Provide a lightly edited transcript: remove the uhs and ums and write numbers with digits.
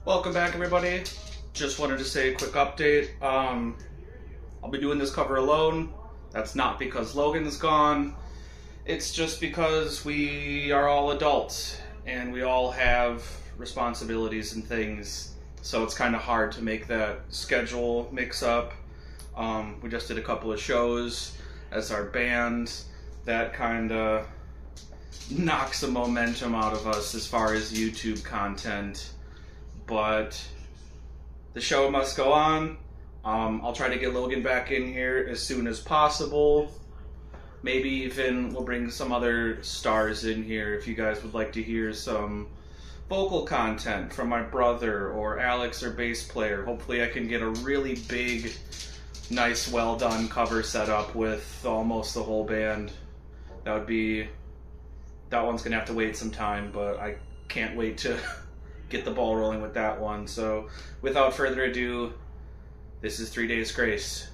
Welcome back, everybody. Just wanted to say a quick update. I'll be doing this cover alone. That's not because Logan's gone. It's just because we are all adults and we all have responsibilities and things. So it's kind of hard to make that schedule mix up. We just did a couple of shows as our band. That kind of knocks the momentum out of us as far as YouTube content. But the show must go on. I'll try to get Logan back in here as soon as possible. Maybe even we'll bring some other stars in here if you guys would like to hear some vocal content from my brother or Alex, or bass player. Hopefully I can get a really big, nice, well done cover set up with almost the whole band. That one's gonna have to wait some time, but I can't wait to get the ball rolling with that one. So without further ado, this is 3 Days Grace.